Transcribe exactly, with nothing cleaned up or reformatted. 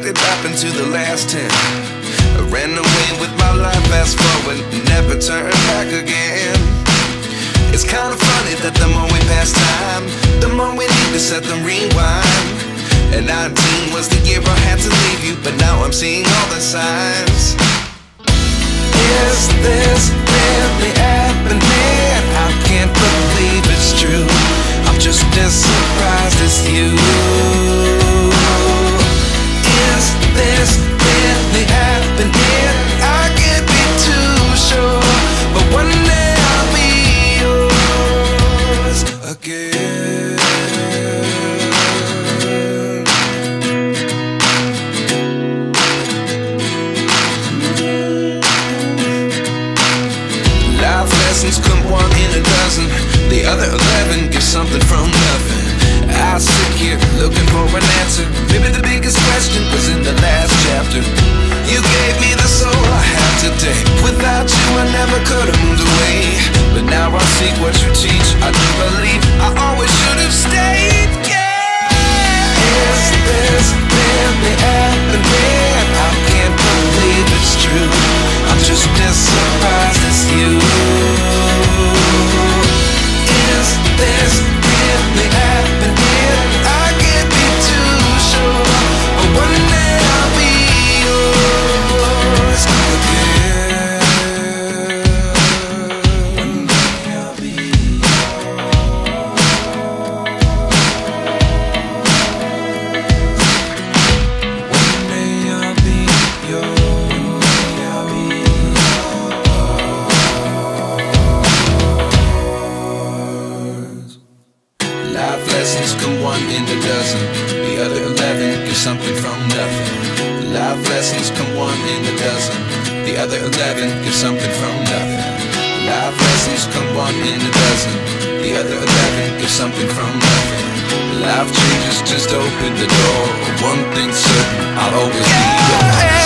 it happened to the last ten. I ran away with my life, fast forward, never turn back again. It's kind of funny that the more we pass time, the more we need to set them rewind. And nineteen was the year I had to leave you, but now I'm seeing all the signs. Is this really happening? I can't believe it's true. I'm just as surprised as you. Is this really happening? I can't be too sure, but one day I'll be yours again. Life lessons come one in a dozen, the other eleven give something from nothing. I sit here looking for an answer. Maybe the biggest question was in the last chapter. You gave me the soul I have today. Without you I never could have moved away, but now I see what you teach. I do believe I always should have stayed. Yeah. Is this really happening? I can't believe it's true. I'm just as surprised as you. Is this really happening? I can't be too sure, but one day I'll be yours again. One day I'll be yours. One day I'll be yours. I'll be yours. Life lessons come one in a dozen, the other eleven give something from nothing. Life lessons come one in a dozen, the other eleven give something from nothing. Life lessons come one in a dozen, the other eleven give something from nothing. Life changes just open the door. One thing's certain, I'll always be yours.